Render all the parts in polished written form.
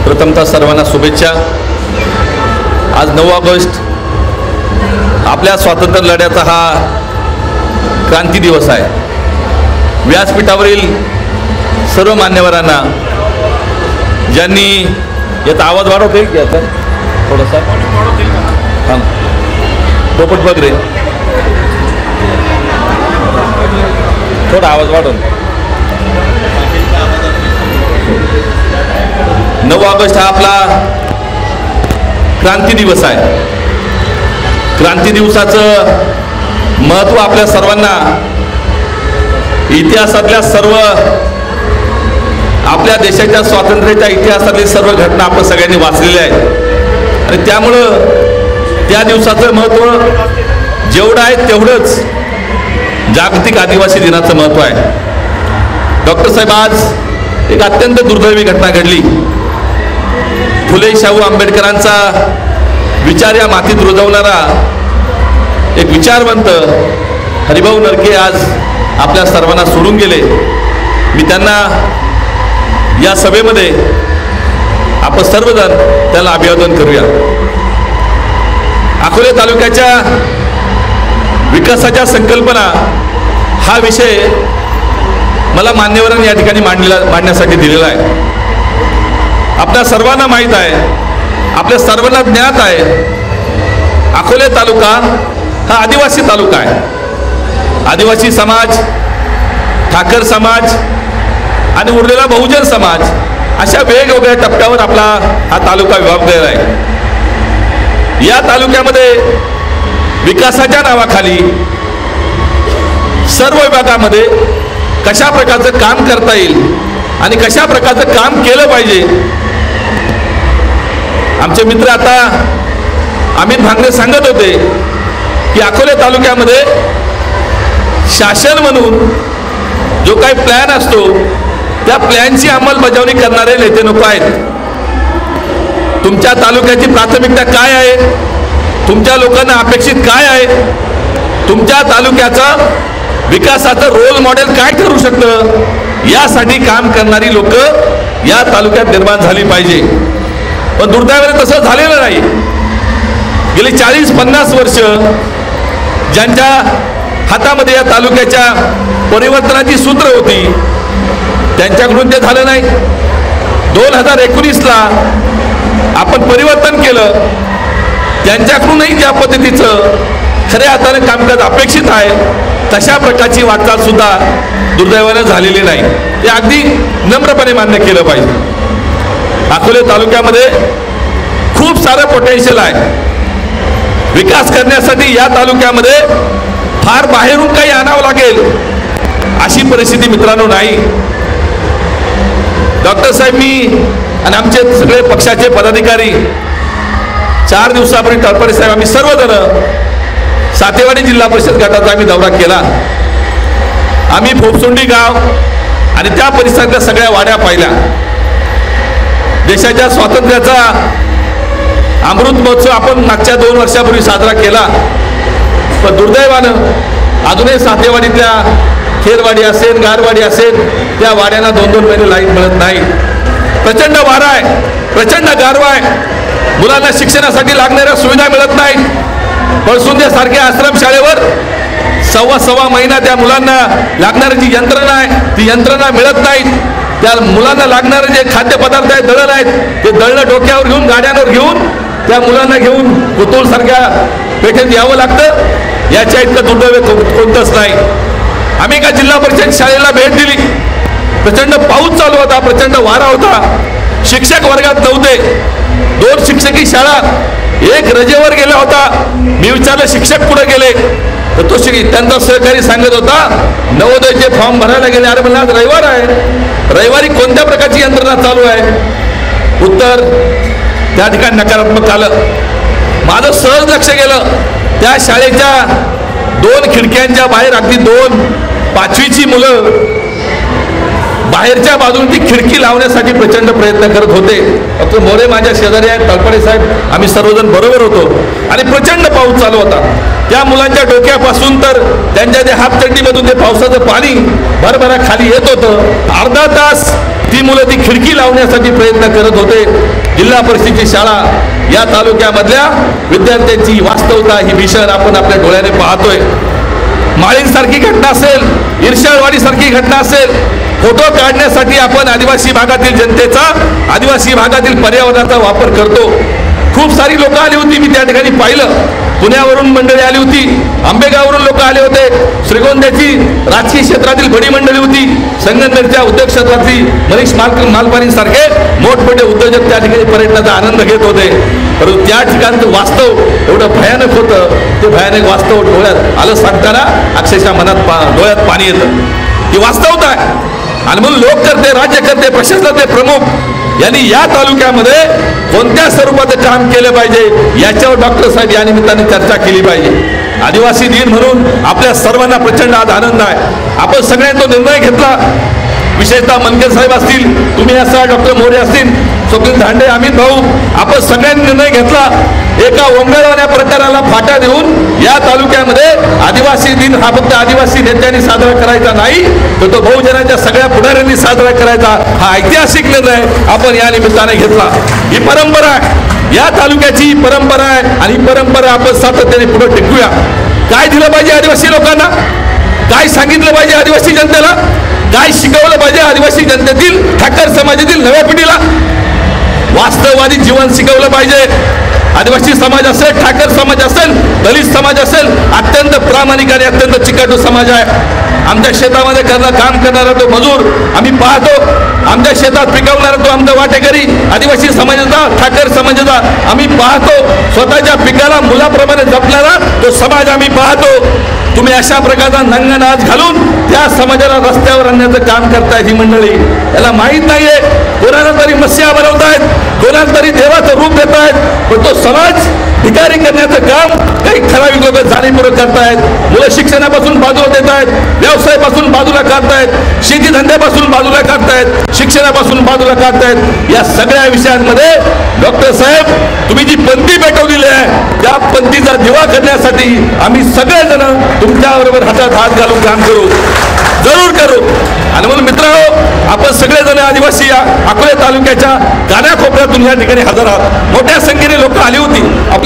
प्रथमतः सर्वांना शुभेच्छा। आज 9 ऑगस्ट आपल्या स्वातंत्र्य लढ्याचा हा क्रांती दिवस आहे। व्यासपीठावरील सर्व मान्यवरांना ज्यांनी याचा आवाज वाढवतोय की आता थोडासा हां पोपट बघ रे थोडा आवाज वाढव। 9 ऑगस्ट हा आपला क्रांती दिवस आहे। क्रांती दिवसाचं महत्त्व आपल्या सर्वांना इतिहासातल्या सर्व आपल्या देशाच्या स्वातंत्र्याच्या इतिहासातली सर्व घटना आपण सगळ्यांनी वाचलेल्या आहेत आणि त्यामुळं त्या दिवसाचं महत्त्व जेवढं आहे तेवढंच जागतिक आदिवासी दिनाचं महत्त्व आहे। डॉक्टर साहेब, आज एक अत्यंत दुर्दैवी घटना घडली। फुले शाहू आंबेडकरांचा विचार या मातीत रुजवणारा एक विचारवंत हरिभाऊ नरके आज आपल्या सर्वांना सोडून गेले। मी त्यांना या सभेमध्ये आपण सर्वजण त्याला अभिवादन करूया। अकोले तालुक्याच्या विकासाच्या संकल्पना हा विषय मला मान्यवरांनी या ठिकाणी मांडण्यासाठी दिलेला आहे। आपल्या सर्वांना माहीत आहे, आपल्या सर्वांना ज्ञात आहे, अकोले तालुका हा आदिवासी तालुका आहे। आदिवासी समाज, ठाकर समाज आणि उरलेला बहुजन समाज अशा वेगवेगळ्या टप्प्यावर आपला हा तालुका विभागलेला आहे। या तालुक्यामध्ये विकासाच्या नावाखाली सर्व विभागामध्ये कशा प्रकारचं काम करता येईल आणि कशा प्रकारचं काम केलं पाहिजे। आमचे मित्र आता अमित भांगरे सांगत होते की अकोले तालुक्यामध्ये शासन म्हणून जो काही प्लॅन असतो त्या प्लॅनची अंमलबजावणी करणारे नेते नको आहेत। तुमच्या तालुक्याची प्राथमिकता काय आहे, तुमच्या लोकांना अपेक्षित काय आहे, तुमच्या तालुक्याचा विकासाचं रोल मॉडेल काय ठरू शकतं, यासाठी काम करणारी लोक या तालुक्यात निर्माण झाली पाहिजे। पण दुर्दैवाने तसं झालेलं नाही। गेली 40-50 वर्ष ज्यांच्या हातामध्ये या तालुक्याच्या परिवर्तनाची सूत्र होती त्यांच्याकडून ते झालं नाही। 2019ला आपण परिवर्तन केलं, त्यांच्याकडूनही ज्या पद्धतीचं खऱ्या अर्थाने कामकाज अपेक्षित आहे तशा प्रकारची वाटचाल सुद्धा दुर्दैवाने झालेली नाही। ते अगदी नम्रपणे मान्य केलं पाहिजे। अकोले तालुक्यामध्ये खूप सारं पोटेन्शियल आहे। विकास करण्यासाठी या तालुक्यामध्ये फार बाहेरून काही आणावं लागेल अशी परिस्थिती मित्रांनो नाही। डॉक्टर साहेब, मी आणि आमचे सगळे पक्षाचे पदाधिकारी 4 दिवसापूर्वी तळपडे साहेब आम्ही सर्वजण सातेवाडी जिल्हा परिषद गटाचा आम्ही दौरा केला। आम्ही फोपसुंडी गाव आणि त्या परिसरातल्या सगळ्या वाड्या पाहिल्या। देशाच्या स्वातंत्र्याचा अमृत महोत्सव आपण मागच्या 2 वर्षापूर्वी साजरा केला, पण दुर्दैवानं अजूनही सातेवाडीतल्या खेरवाडी असेल, गारवाडी असेल, त्या वाड्यांना 2-2 महिने लाईट मिळत नाही। प्रचंड वारा आहे, प्रचंड गारवा आहे, मुलांना शिक्षणासाठी लागणाऱ्या सुविधा मिळत नाही। पळसुंदे सारख्या आश्रमशाळेवर सव्वा महिना त्या मुलांना लागणारी जी यंत्रणा आहे ती यंत्रणा मिळत नाही। त्या मुलांना लागणारे जे खाद्यपदार्थ आहेत, दळण आहेत, ते दळणं डोक्यावर घेऊन गाड्यांवर घेऊन त्या मुलांना घेऊन पुतूळ सारख्या पेठेत यावं लागतं। याच्या इतकं दुर्दैव कोणतंच नाही। आम्ही एका जिल्हा परिषद शाळेला भेट दिली, प्रचंड पाऊस चालू होता, प्रचंड वारा होता, शिक्षक वर्गात नव्हते। 2 शिक्षकी शाळा एक रजेवर गेला होता। मी विचारलं शिक्षक कुठे गेले, तर तो त्यांचा सहकारी सांगत होता नवोदयचे फॉर्म भरायला गेले। अरे म्हणलं आज रविवार आहे, रविवारी कोणत्या प्रकारची यंत्रणा चालू आहे? उत्तर त्या ठिकाणी नकारात्मक आलं। माझं सहज लक्ष गेलं, त्या शाळेच्या 2 खिडक्यांच्या बाहेर अगदी 2 5वीची मुलं बाहेरच्या बाजूने ती खिडकी लावण्यासाठी प्रचंड प्रयत्न करत होते। डॉक्टर मोरे माझ्या शेजारी आहेत, तळपडे साहेब, आम्ही सर्वजण बरोबर होतो आणि प्रचंड पाऊस चालू होता। त्या मुलांच्या डोक्यापासून तर त्यांच्या त्या हाफ चड्डीमधून ते पावसाचं पाणी भरभरा खाली येत होतं। अर्धा तास ती मुलं ती खिडकी लावण्यासाठी प्रयत्न करत होते। जिल्हा परिषदेची शाळा या तालुक्यामधल्या विद्यार्थ्यांची वास्तवता ही भीषण आपण आपल्या डोळ्याने पाहतोय. माळींसारखी घटना असेल, इर्षाळवाडी सारखी घटना असेल, फोटो काढण्यासाठी आपण आदिवासी भागातील जनतेचा, आदिवासी भागातील पर्यावरणाचा वापर करतो. खूप सारी लोक आली होती, मी त्या ठिकाणी पाहिलं. पुण्यावरून मंडळी आली होती, आंबेगाववरून लोक आले होते, श्रीगोंद्याची राजकीय क्षेत्रातील बडी मंडळी होती, संगमनेरच्या उद्योग क्षेत्रातली मनीष मालपानीसारखे मोठमोठे उद्योजक त्या ठिकाणी पर्यटनाचा आनंद घेत होते. परंतु त्या ठिकाणचं वास्तव एवढं भयानक होतं, ते भयानक वास्तव डोळ्यात आलं सांगताना अक्षरशः मनात डोळ्यात पाणी येतं. ही वास्तवता आहे. आणि म्हणून लोककर्ते, राज्यकर्ते, प्रशासनाचे प्रमुख यांनी या तालुक्यामध्ये कोणत्या स्वरूपाचं काम केलं पाहिजे याच्यावर डॉक्टर साहेब या निमित्ताने चर्चा केली पाहिजे. आदिवासी दिन म्हणून आपल्या सर्वांना प्रचंड आज आनंद आहे. आपण सगळ्यांनी तो निर्णय घेतला. विशेषतः मनकर साहेब असतील, तुम्ही असा डॉक्टर मोरे असतील, स्वप्नील धांडे, अमित भाऊ, आपण सगळ्यांनी निर्णय घेतला. एका ओंगळवाण्या प्रकाराला फाटा देऊन या तालुक्यामध्ये आदिवासी दिन हा फक्त आदिवासी नेत्यांनी साजरा करायचा नाही, तर तो बहुजनांच्या सगळ्या पुढाऱ्यांनी साजरा करायचा हा ऐतिहासिक निर्णय आपण या निमित्ताने घेतला. ही परंपरा आहे, या तालुक्याची परंपरा आहे आणि ही परंपरा आपण सातत्याने पुढे टिकवूया. काय दिलं पाहिजे आदिवासी लोकांना, काय सांगितलं पाहिजे आदिवासी जनतेला, काय शिकवलं पाहिजे आदिवासी जनतेतील ठाकर समाजातील नव्या पिढीला. वास्तववादी जीवन शिकवलं पाहिजे. आदिवासी समाज असेल, ठाकर समाज असेल, दलित समाज असेल, अत्यंत प्रामाणिक आणि अत्यंत चिकाटू समाज आहे. आमच्या शेतामध्ये काम करणारा तो मजूर आम्ही पाहतो, आमच्या शेतात पिकवणारा तो आमचा वाटेकरी आदिवासी समाजाचा, ठाकर समाजाचा आम्ही पाहतो. स्वतःच्या पिकाला मुलाप्रमाणे जपणारा तो समाज आम्ही पाहतो. तुम्ही अशा प्रकारचा नंगनाच घालून त्या समाजाला रस्त्यावर आणण्याचं काम करतायत ही मंडळी. याला माहीत नाहीये, कोणाला तरी मस्या बनवतायत, कोणाला तरी देवाचं रूप देत आहेत, पण तो समाज भिकारी करण्याचं काम काही ठराविक लोक जाणीवपूर्वक करतायत. मुलं शिक्षणापासून बाजूला देत आहेत, व्यवसायापासून बाजूला काढतायत, शेती धंद्यापासून बाजूला काढतायत, शिक्षणापासून बाजूला काढतायत. या सगळ्या विषयांमध्ये डॉक्टर साहेब तुम्ही जी पंथी पेटवलेली आहे त्या पंथीचा दिवा करण्यासाठी आम्ही सगळेजण तुमच्याबरोबर हातात हात घालून काम करू, जरूर करू. आणि म्हणून मित्रांनो, आपण सगळेजण आदिवासी या अकोले तालुक्याच्या कानाकोपऱ्यातून या ठिकाणी हजर आहात. मोठ्या संख्येने लोक आली होती.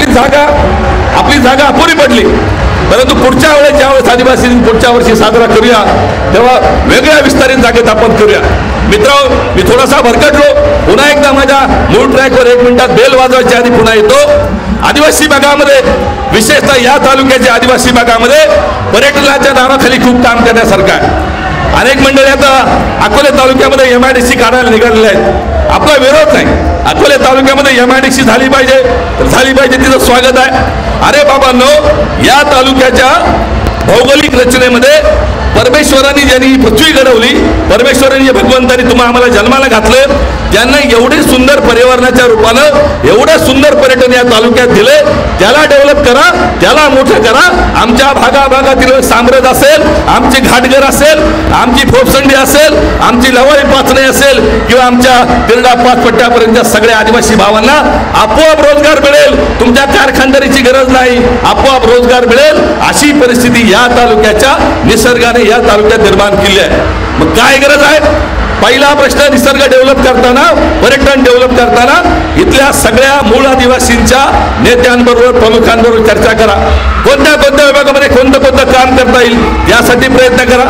आपली जागा अपुरी पडली, परंतु पुढच्या वेळेस ज्यावेळेस आदिवासी दिन पुढच्या वर्षी साजरा करूया तेव्हा वेगळ्या विस्तारित जागेत आपण करूया. मित्रांनो, मी थोडासा भरकटलो. पुन्हा एकदा माझ्या मूळ ट्रॅकवर 1 मिनिटात बेल वाजवायच्या आधी पुन्हा येतो. आदिवासी भागामध्ये, विशेषतः या तालुक्याच्या आदिवासी भागामध्ये पर्यटनाच्या नावाखाली खूप काम करण्यासारखं आहे. अनेक मंडळी आता अकोले तालुक्यामध्ये MIDC काढायला निघालेले आहेत. आपला विरोध नाही, अकोले तालुक्यामध्ये MIDC झाली पाहिजे तर झाली पाहिजे, तिचं स्वागत आहे. अरे बाबांनो, या तालुक्याच्या भौगोलिक रचनेमध्ये परमेश्वरांनी ज्यांनी पृथ्वी घडवली, परमेश्वरांनी भगवंतांनी आम्हाला जन्माला घातलं, त्यांना एवढे सुंदर पर्यावरणाच्या रूपानं एवढं सुंदर पर्यटन या तालुक्यात दिले. त्याला डेव्हलप करा, त्याला मोठं करा. आमच्या भागाभागातील साम्राज्य असेल, आमचे घाटघर असेल, आमची फोपसंडी असेल, आमची लवाळी पाचणे असेल किंवा आमच्या तिरडा पाच पट्ट्यापर्यंतच्या सगळ्या आदिवासी भावांना आपोआप रोजगार मिळेल. तुमच्या कारखानदारीची गरज नाही, आपोआप रोजगार मिळेल. अशी परिस्थिती या तालुक्याच्या निसर्गाने या तालुक्यात निर्माण केली आहे. मग काय गरज आहे? पहिला प्रश्न, निसर्ग डेव्हलप करताना, पर्यटन डेव्हलप करताना इथल्या सगळ्या मूळ आदिवासींच्या नेत्यांबरोबर, प्रमुखांबरोबर चर्चा करा. कोणत्या विभागामध्ये कोणतं काम करता येईल यासाठी प्रयत्न करा.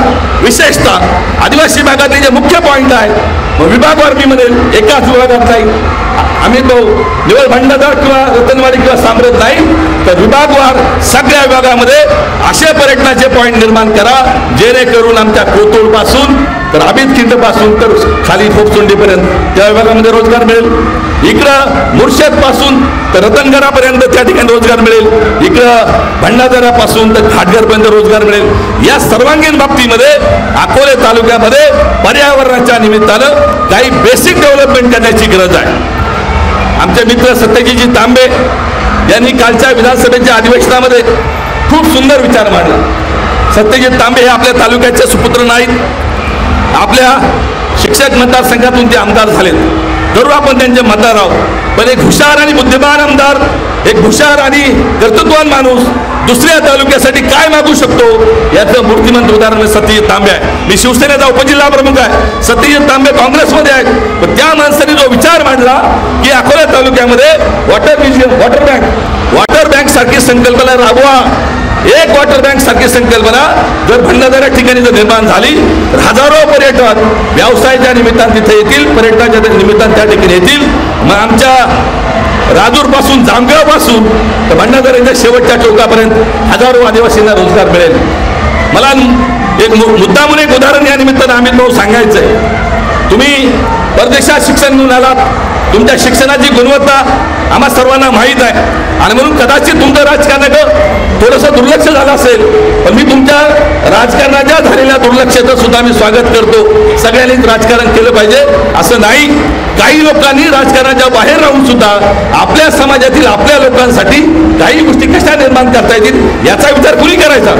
विशेषतः आदिवासी भागातले जे मुख्य पॉईंट आहेत, विभागवार मी म्हणेल एकाच विभागात नाही, आम्ही तो निवड भंडारदरा किंवा रतनवाडी किंवा साम्राज्य नाही, तर विभागवार सगळ्या विभागामध्ये असे पर्यटनाचे पॉईंट निर्माण करा जेणेकरून आमच्या कोतुळ पासून तर आबिदखिंड पासून तर खाली फोपसुंडीपर्यंत त्या विभागामध्ये रोजगार मिळेल. इकडं मुर्शद पासून तर रतनगडापर्यंत त्या ठिकाणी रोजगार मिळेल. इकडं भंडारदरापासून तर घाटघरपर्यंत रोजगार मिळेल. या सर्वांगीण बाबतीमध्ये अकोले तालुक्यामध्ये पर्यावरणाच्या निमित्तानं काही बेसिक डेव्हलपमेंट करण्याची गरज आहे. आमचे मित्र सत्यजितजी तांबे यांनी कालच्या विधानसभेच्या अधिवेशनामध्ये खूप सुंदर विचार मांडला. सत्यजित तांबे हे आपल्या तालुक्याचे सुपुत्र नाहीत, आपल्या शिक्षक मतदारसंघातून ते आमदार झालेत. जरूर आपण त्यांचे मतदार आहोत, पण एक हुशार आणि बुद्धिमान आमदार एक हुशार आणि कर्तृत्ववान माणूस दुसऱ्या तालुक्यासाठी काय मागू शकतो याचं मूर्तिमंत उदाहरण सत्यजित तांबे आहे. मी शिवसेनेचा उपजिल्हा प्रमुख आहे, सत्यजित तांबे काँग्रेसमध्ये आहेत, पण त्या माणसाने जो विचार मांडला की अकोला तालुक्यामध्ये वॉटर बँक सारखी संकल्पना राबवा. एक वॉटर बँक सारखी संकल्पना जर भंडारा ठिकाणी जर निर्माण झाली तर हजारो पर्यटक व्यवसायाच्या निमित्तानं तिथे येतील, पर्यटनाच्या निमित्तानं त्या ठिकाणी येतील. मग आमच्या राजूर पासून जामगाव पासून तर भंडाऱ्याच्या शेवटच्या चौकापर्यंत हजारो आदिवासींना रोजगार मिळेल. मला एक मुद्दा म्हणून एक उदाहरण या निमित्तानं अमित भाऊ सांगायचं आहे. तुम्ही परदेशात शिक्षण घेऊन आलात, तुमच्या शिक्षणाची गुणवत्ता आम्हा सर्वांना माहीत आहे आणि म्हणून कदाचित तुमचं राजकारणाकडे थोडंसं दुर्लक्ष झालं असेल, पण मी तुमच्या राजकारणाच्या झालेल्या दुर्लक्षाचं सुद्धा मी स्वागत करतो. सगळ्यांनीच राजकारण केलं पाहिजे असं नाही. काही लोकांनी राजकारणाच्या बाहेर राहून सुद्धा आपल्या समाजातील आपल्या लोकांसाठी काही गोष्टी कशा निर्माण करता येतील याचा विचार कुणी करायचा.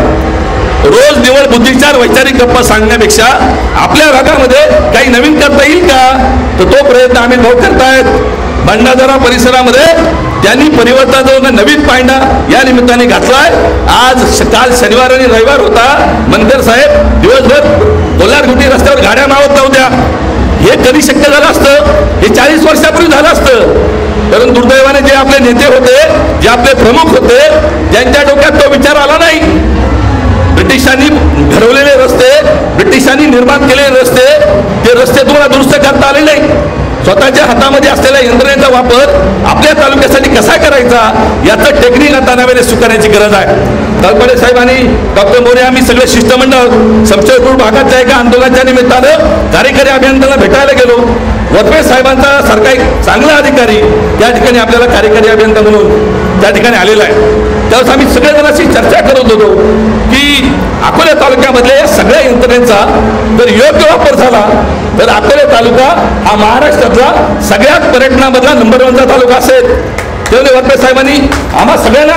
रोज निवड बुद्धिचार वैचारिक गप्पा सांगण्यापेक्षा आपल्या भागामध्ये काही नवीन करता येईल का, तर तो प्रयत्न आम्ही भाऊ करतायत. भंडारा परिसरामध्ये त्यांनी परिवर्तनाचा नवीन पायंडा या निमित्ताने घातलाय. आज काल शनिवार आणि रविवार होता, मनकर साहेब दिवसभर कोल्हारगुटी रस्त्यावर गाड्या मावत नव्हत्या. हे कधी शक्य झालं असतं, हे 40 वर्षापूर्वी झालं असतं. परंतु दुर्दैवाने जे आपले नेते होते, जे आपले प्रमुख होते, ज्यांच्या डोक्यात तो विचार आला नाही. ब्रिटिशांनी घडवलेले रस्ते, ब्रिटिशांनी निर्माण केलेले रस्ते, ते रस्ते तुम्हाला दुरुस्त करता आले नाही. स्वतःच्या हातामध्ये असलेल्या यंत्रणेचा वापर आपल्या तालुक्यासाठी कसा करायचा याचं टेक्निक आता नव्याने स्वीकारण्याची गरज आहे. तळपडे साहेब आणि डॉक्टर मोरे आम्ही सगळे शिष्टमंडळ समशेरपूर भागाच्या एका आंदोलनाच्या निमित्तानं कार्यकारी अभियंत्यांना भेटायला गेलो. वरपे साहेबांचा सारखा एक चांगला अधिकारी त्या ठिकाणी आपल्याला कार्यकारी अभियंता म्हणून त्या ठिकाणी आलेला आहे. त्यावेळेस आम्ही सगळेजणांशी चर्चा करत होतो की अकोला तालुक्यामधल्या या सगळ्या यंत्रणेचा जर योग्य वापर झाला तर अकोला तालुका हा महाराष्ट्रातला सगळ्यात पर्यटनामधला नंबर 1चा तालुका असेल. त्यामुळे वरपे साहेबांनी आम्हा सगळ्यांना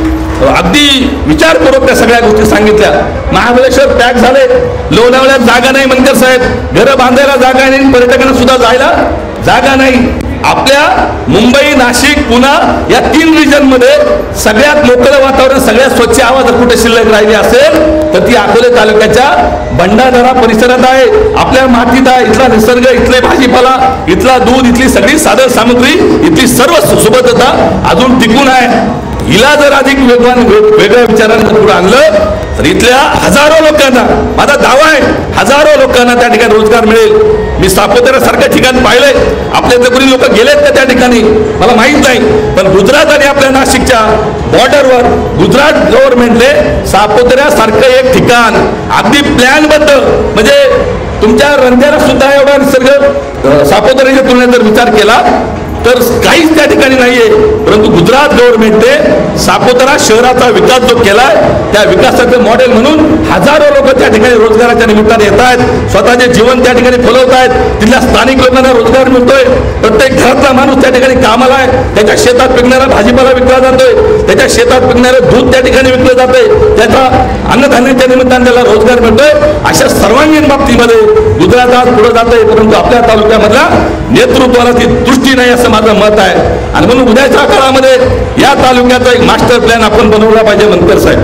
अगदी विचारपूर्वक त्या सगळ्या गोष्टी सांगितल्या. महाबळेश्वर पॅक झाले, लोणावळ्यात जागा नाही मनकर साहेब, घरं बांधायला जागा नाही, पर्यटकांना सुद्धा जायला जागा नाही. आपल्या मुंबई, नाशिक, पुणे या 3 रिजनमध्ये सगळ्यात मोकळं वातावरण, सगळ्यात स्वच्छ हवा जर कुठे शिल्लक राहिली असेल तर ती अकोले तालुक्याच्या भंडारा परिसरात आहे. आपल्या मातीत आहे, इथला निसर्ग, इथले भाजीपाला, इथला दूध, इथली सगळी साधन सामग्री, इथली सर्व सुबद्धता अजून टिकून आहे. हिला जर अधिक वेगळ्या विचारांना पुढे आणलं तर इथल्या हजारो लोकांना, माझा दावा आहे, हजारो लोकांना त्या ठिकाणी रोजगार मिळेल. मी सापोतेऱ्यासारख्या ठिकाण पाहिलंय, आपल्या इथे कोणी लोक गेलेत का त्या ठिकाणी मला माहीत नाही, पण गुजरात आणि आपल्या नाशिकच्या बॉर्डरवर गुजरात गव्हर्नमेंटने सापोतेऱ्यासारखं एक ठिकाण अगदी प्लॅनबद्ध, म्हणजे तुमच्या रंध्याला सुद्धा एवढा निसर्ग सापोतेऱ्याच्या तुलनेत जर विचार केला तर काहीच त्या ठिकाणी नाहीये. परंतु गुजरात गव्हर्नमेंटने सापोतरा शहराचा विकास जो केलाय त्या विकासाचं मॉडेल म्हणून हजारो लोक त्या ठिकाणी रोजगाराच्या निमित्ताने येत आहेत, स्वतःचे जीवन त्या ठिकाणी फुलवत आहेत. तिथल्या स्थानिक लोकांना रोजगार मिळतोय. प्रत्येक घरातला माणूस त्या ठिकाणी कामाला आहे, त्याच्या शेतात पिकणारा भाजीपाला विकला जातोय, त्याच्या शेतात पिकणारं दूध त्या ठिकाणी विकलं जातंय, त्याचा अन्नधान्याच्या निमित्ताने त्याला रोजगार मिळतोय. अशा सर्वांगीण बाबतीमध्ये गुजरात आज पुढे जातंय. परंतु आपल्या तालुक्यामधल्या नेतृत्वाला ती दृष्टी नाही असं माझं मत आहे. आणि म्हणून उद्याच्या काळामध्ये या तालुक्याचा एक मास्टर प्लॅन आपण बनवला पाहिजे मनकर साहेब.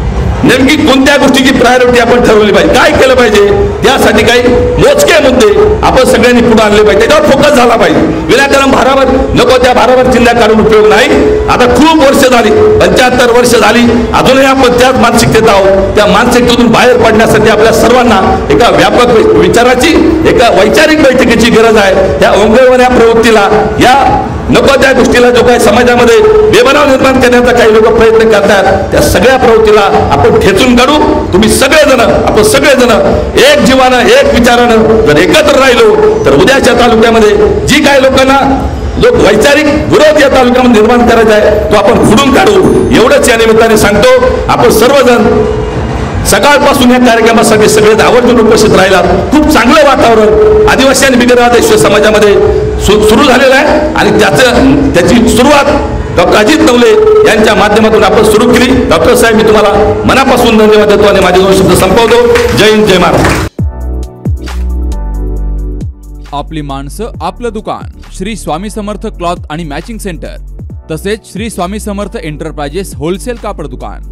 नेमकी कोणत्या गोष्टीची प्रायोरिटी आपण ठरवली पाहिजे, काय केलं पाहिजे, यासाठी काही मोजके मुद्दे आपण सगळ्यांनी पुढे आणले पाहिजे, त्याच्यावर फोकस झाला पाहिजे. विनाकारण भारावर नको त्या भारावर चिंध्या काढून उपयोग नाही. आता खूप वर्ष झाली, 75 वर्ष झाली, अजूनही आपण त्याच मानसिकतेत आहोत. त्या मानसिकतेतून बाहेर पडण्यासाठी आपल्या सर्वांना एका व्यापक विचाराची, एका वैचारिक बैठकीची गरज आहे. त्या ओंगळवण्या प्रवृत्तीला, या नको त्या गोष्टीला जो काही समाजामध्ये बेबनाव निर्माण करण्याचा काही लोक प्रयत्न करतात, त्या सगळ्या प्रवृत्तीला आपण ठेचून काढू. तुम्ही सगळेजण, आपण सगळेजण एक जीवानं, एक विचारानं जर एकत्र राहिलो तर उद्याच्या तालुक्यामध्ये जी काही लोकांना वैचारिक विरोध या तालुक्यामध्ये निर्माण करायचा आहे तो आपण खुडून काढू. एवढंच या निमित्ताने सांगतो. आपण सर्वजण सकाळपासून या कार्यक्रमासाठी सगळे आवर्जून उपस्थित राहिलात. खूप चांगलं वातावरण आदिवासी आणि बिगर आदिवासी समाजामध्ये सुरू झालेलं आहे आणि त्याची सुरुवात डॉक्टर अजित नवले यांच्या माध्यमातून आपण सुरू केली. डॉक्टर साहेब, मी तुम्हाला मनापासून धन्यवाद देतो आणि माझे 2 शब्द संपवतो. जय हिंद, जय महाराष्ट्र. आपली माणसं, आपलं दुकान, श्री स्वामी समर्थ क्लॉथ आणि मॅचिंग सेंटर, तसेच श्री स्वामी समर्थ एंटरप्राइजेस होलसेल कापड दुकान।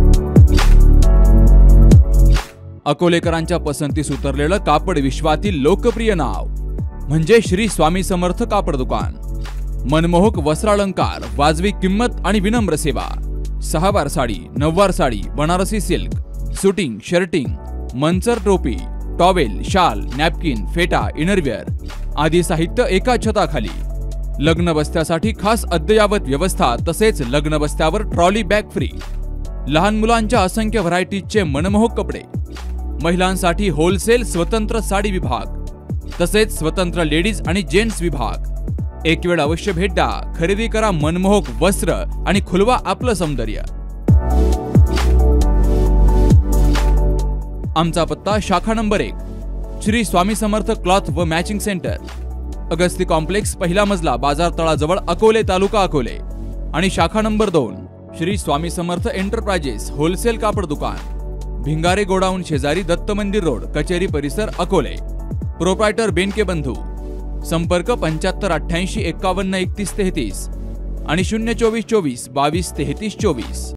अकोलेकरांच्या पसंतीस उतरलेलं कापड विश्वातील लोकप्रिय नाव म्हणजे श्री स्वामी समर्थ कापड दुकान। मनमोहक वस्त्रालंकार, वाजवी किंमत आणि विनम्र सेवा। 6 वार साडी, 9 वार sari, Banarasi silk, suiting, shirting, Manchar टोपी, टॉवेल, शाल, नॅपकिन, फेटा, इनरवेअर आदी साहित्य एका छताखाली। लग्न बस्त्यासाठी खास अद्ययावत व्यवस्था, तसेच लग्न बस्त्यावर ट्रॉली बॅग फ्री। लहान मुलांच्या असंख्य व्हरायटीजचे मनमोहक कपडे। महिलांसाठी होलसेल स्वतंत्र साडी विभाग, तसेच स्वतंत्र लेडीज आणि जेंट्स विभाग। एक वेळ अवश्य भेट द्या, खरेदी करा मनमोहक वस्त्र आणि खुलवा आपलं सौंदर्य। आमचा पत्ता शाखा नंबर 1, श्री स्वामी समर्थ क्लॉथ व मॅचिंग सेंटर, अगस्ती कॉम्प्लेक्स, पहिला मजला, बाजार तळाजवळ, अकोले, तालुका अकोले। आणि शाखा number 2, Shri Swami Samarth enterprises wholesale कापड दुकान, भिंगारे गोडाऊन शेजारी, दत्त मंदिर रोड, कचेरी परिसर, अकोले। प्रोप्रायटर बेनके बंधू। संपर्क 75 88 51 31 33 आणि 024 24 22 33 24।